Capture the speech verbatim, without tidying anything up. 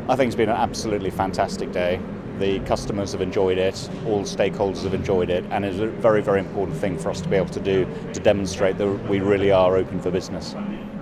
I think it's been an absolutely fantastic day. The customers have enjoyed it, all stakeholders have enjoyed it, and it's a very, very important thing for us to be able to do to demonstrate that we really are open for business.